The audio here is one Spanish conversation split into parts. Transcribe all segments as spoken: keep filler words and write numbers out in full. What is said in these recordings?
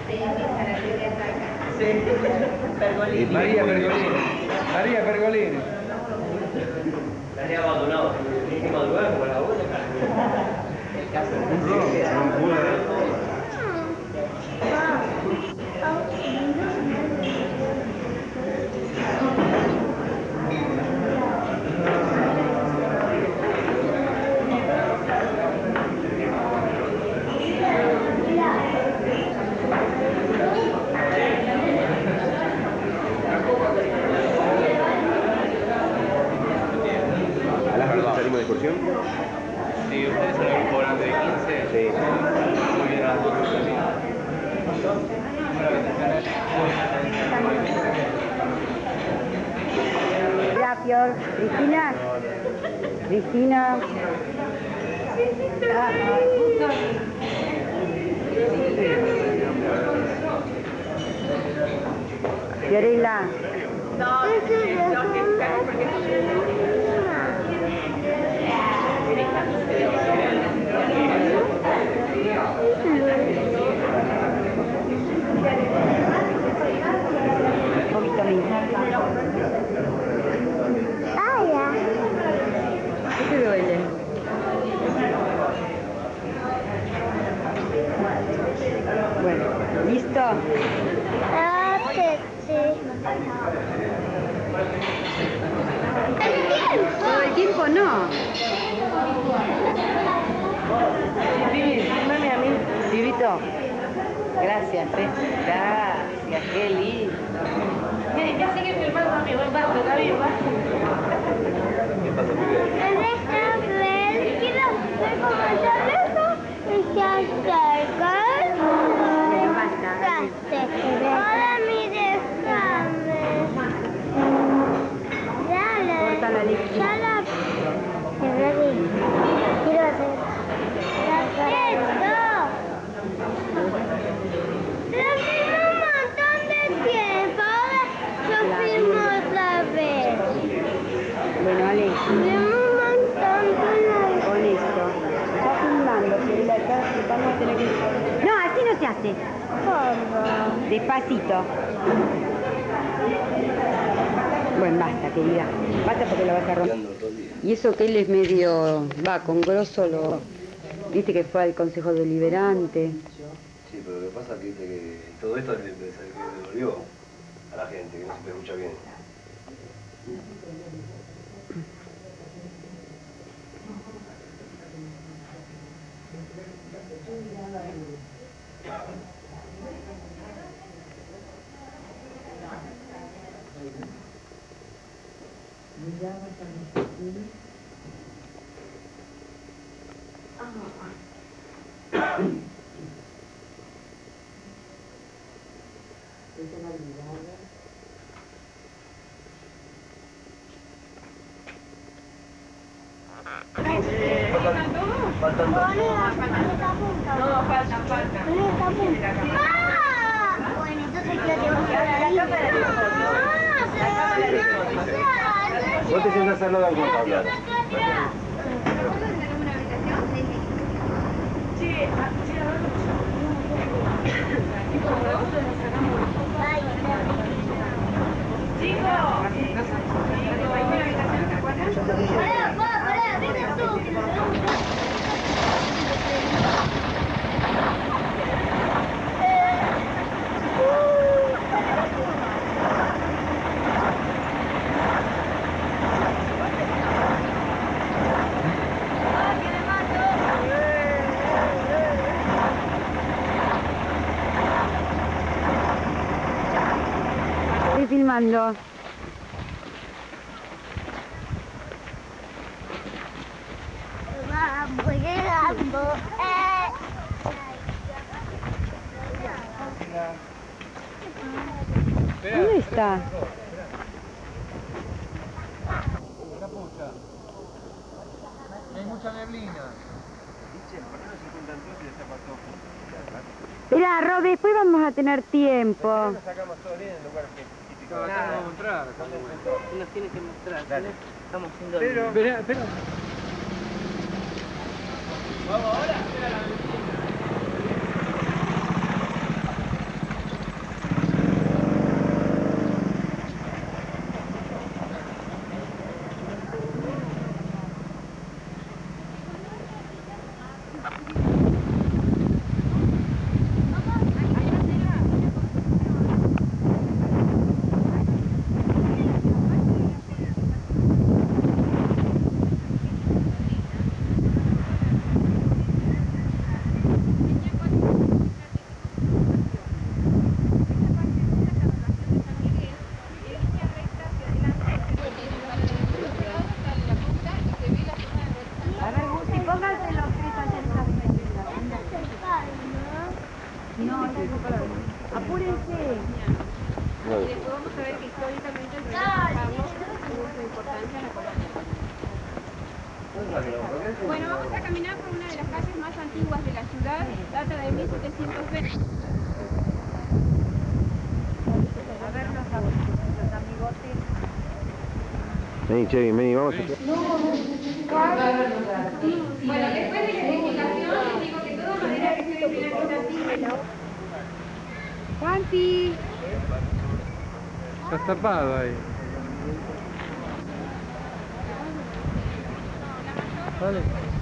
Sí, Pergolini. María Pergolini. María Pergolini. La había abandonado. Ni madrugada como la abuela. El caso de ¿Salimos de excursión? Sí, ustedes son el grupo grande de quince. Sí. Muy bien, a las dos también. Hola, Fior. Cristina. Cristina. Ah, Fiorella. No, no, que porque Un poquito a mí. Ah, ya. ¿Qué te duele? Bueno, ¿listo? Ah, que sí. Todo el tiempo no. Vivi, fírmame a mí. Vivito. Gracias, eh. Gracias, qué lindo. ya sigue filmando a mi buen barco, David, va. ¿Qué pasa, pibe? En esta vez quiero ver cómo se acerca y se acerca. Ahora mi déjame. Dale. Corta la leche. Ya la... Ready. Quiero hacer... ¡Esto! Lo filmo un montón de tiempo. Ahora lo filmo otra vez. Bueno, Ale. Filmo un montón de Con esto. Está filmando, Fiorella. Está, vamos a tener que... No, así no se hace. ¿Cómo? Despacito. Bueno, basta, querida. Basta porque lo vas a romper. Y eso que él es medio... Va, con grosso lo... Viste que fue al Consejo Deliberante. Sí, pero lo que pasa es que, que todo esto le, le, le devolvió a la gente, que no se escucha bien. Faltan dos. No, faltan, faltan. ¡Ah! Bueno, entonces creo que vamos a ver ahí. Vos te sientas al lado de alguno a hablar. Estoy filmando. Vamos llegando. Eh. ¿Dónde está? Capucha. Hay mucha neblina. Espera, Rob, después vamos a tener tiempo. Nos sacamos todo bien en lugares típicos. Acá vamos a mostrar. Nos tiene que mostrar. Dale. Estamos haciendo... Pero... Espera, espera. Vamos ahora. Apúrense. No. Y después vamos a ver que históricamente el río San Carlos tuvo su importancia en la colonia. Bueno, vamos a caminar por una de las calles más antiguas de la ciudad, data de mil setecientos veinte. A ver los, los amigotes. Vení, Chevy, vení, vamos a... Bueno, después de la explicación les digo que toda madera que se ve en la quinta. Juanpi. Está tapado ahí. Vale.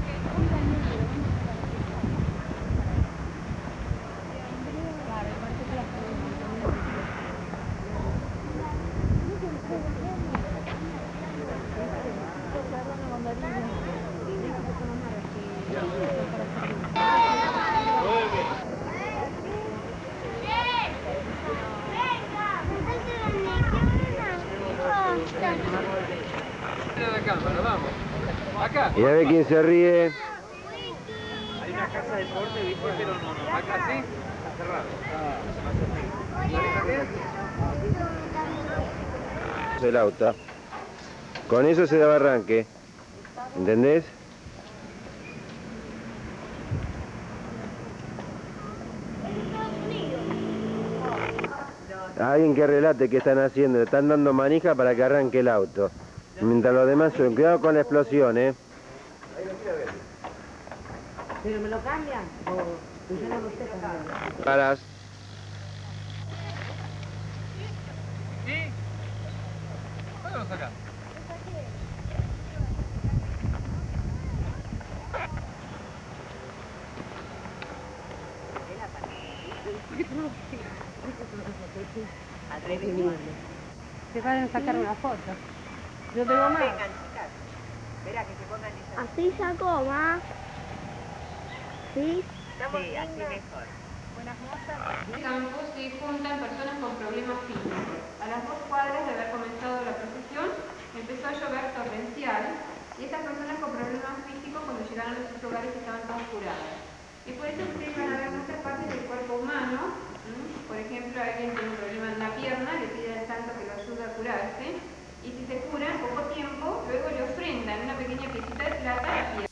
Mira la cámara, vamos. Acá. Y a ver quién se ríe. Hay una casa de deporte, ¿viste? Pero no, no. Acá sí, está cerrado. El auto. Con eso se daba arranque. ¿Entendés? Alguien que relate qué están haciendo. Le están dando manija para que arranque el auto. Mientras los demás suben. Cuidado con la explosión, ¿eh? ¿Pero me lo cambian? ¿O yo no lo sé cambiar? Paras. ¿Y? Vamos acá. Se van a sacar una foto. Yo tengo más. Así sacó, ma. ¿Sí? Sí, así mejor. Buenas mozas. Campos se juntan personas con problemas físicos. A las dos cuadras de haber comenzado la procesión, empezó a llover torrencial y estas personas con problemas físicos cuando llegaron a sus hogares estaban todas curadas. Y por eso ustedes van a ver muchas partes del cuerpo humano. ¿Mm? Por ejemplo, alguien tiene un problema en la pierna, le pide al santo que lo ayude a curarse y si se cura en poco tiempo, luego le ofrendan una pequeña piecita de plata a la pierna.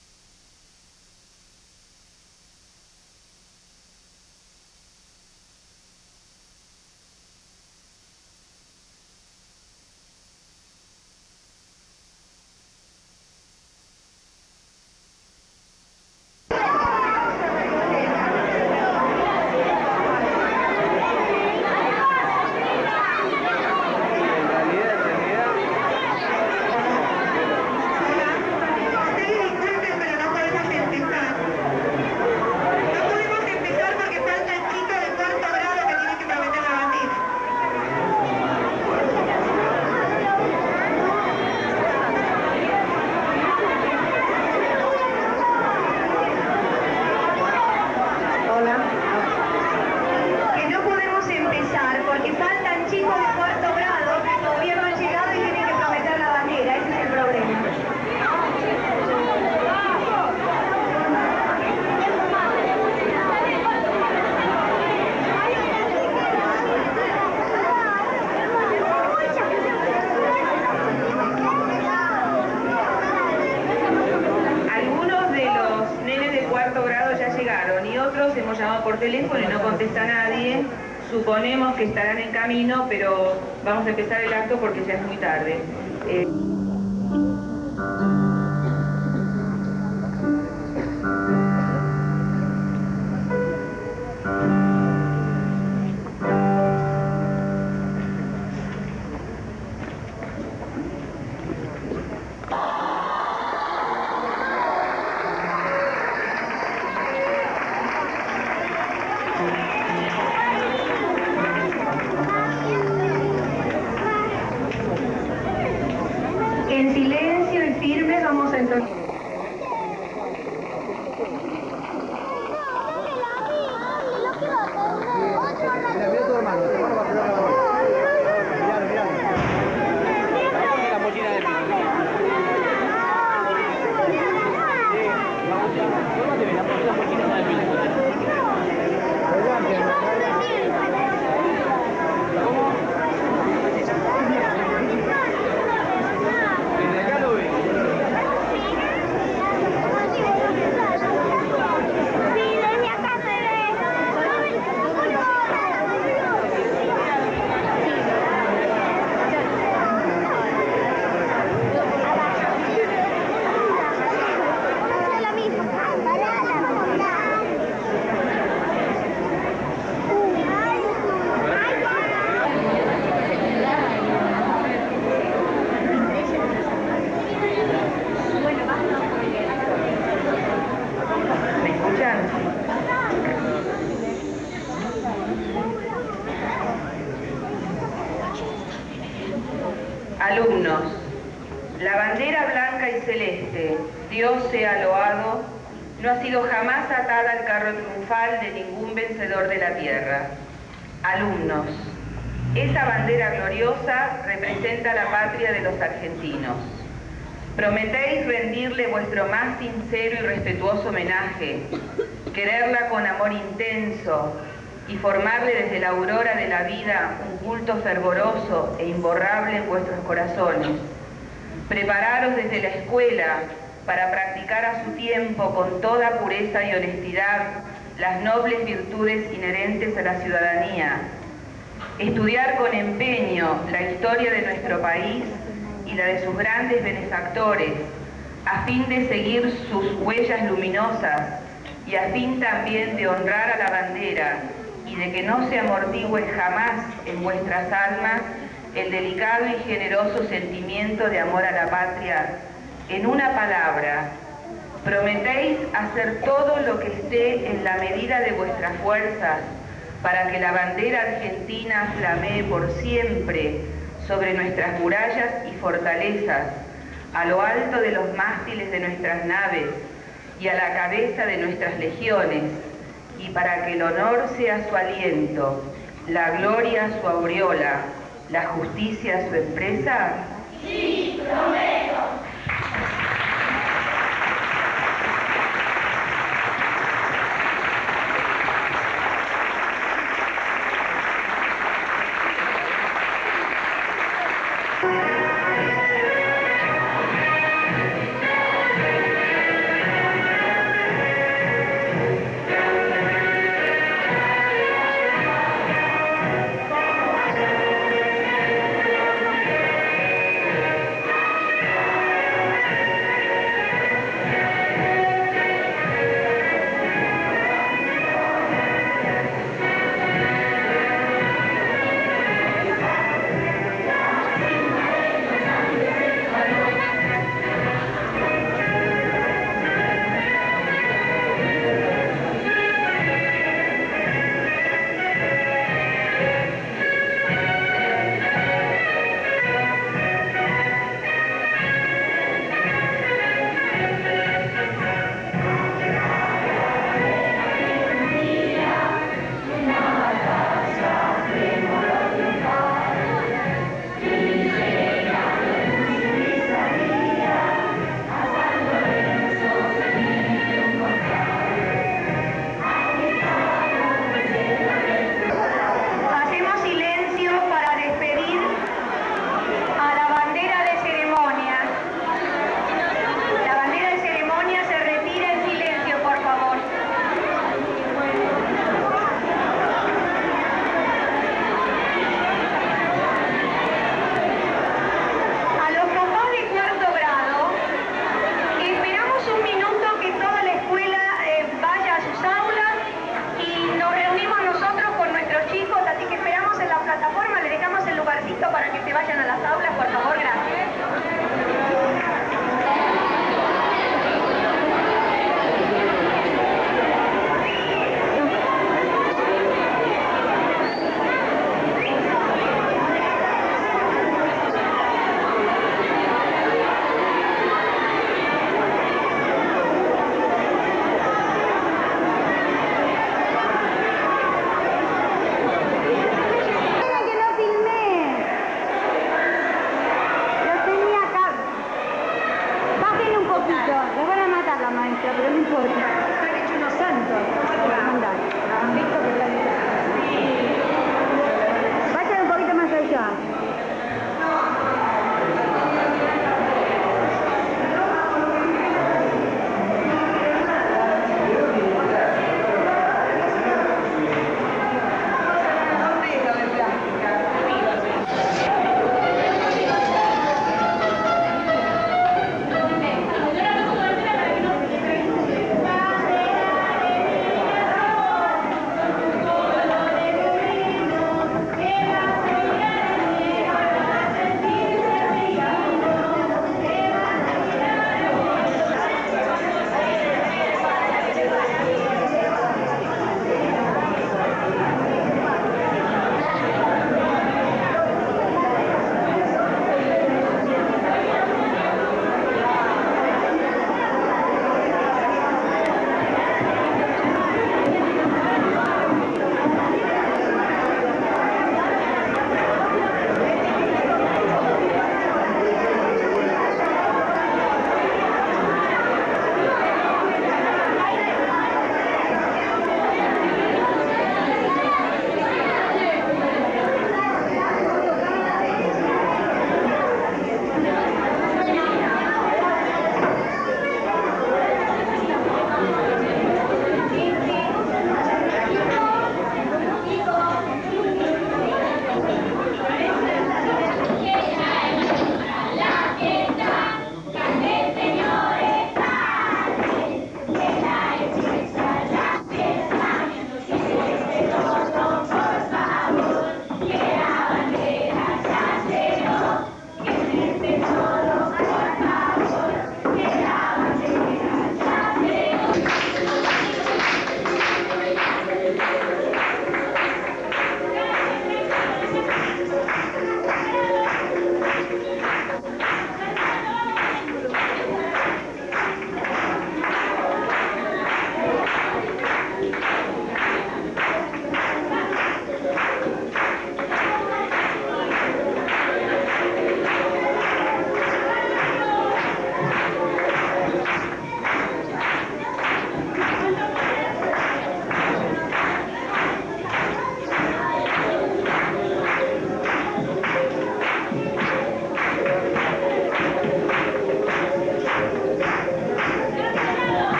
Hemos llamado por teléfono y no contesta nadie. Suponemos que estarán en camino, pero vamos a empezar el acto porque ya es muy tarde. Eh... Alumnos, la bandera blanca y celeste, Dios sea loado, no ha sido jamás atada al carro triunfal de ningún vencedor de la tierra. Alumnos, esa bandera gloriosa representa la patria de los argentinos. Prometéis rendirle vuestro más sincero y respetuoso homenaje, quererla con amor intenso y formarle desde la aurora de la vida un culto fervoroso e imborrable en vuestros corazones. Prepararos desde la escuela para practicar a su tiempo con toda pureza y honestidad las nobles virtudes inherentes a la ciudadanía. Estudiar con empeño la historia de nuestro país y la de sus grandes benefactores, a fin de seguir sus huellas luminosas y a fin también de honrar a la bandera y de que no se amortigüe jamás en vuestras almas el delicado y generoso sentimiento de amor a la patria. En una palabra, prometéis hacer todo lo que esté en la medida de vuestras fuerzas para que la bandera argentina flamee por siempre sobre nuestras murallas y fortalezas, a lo alto de los mástiles de nuestras naves y a la cabeza de nuestras legiones, y para que el honor sea su aliento, la gloria su aureola, la justicia su empresa. Sí, prometo.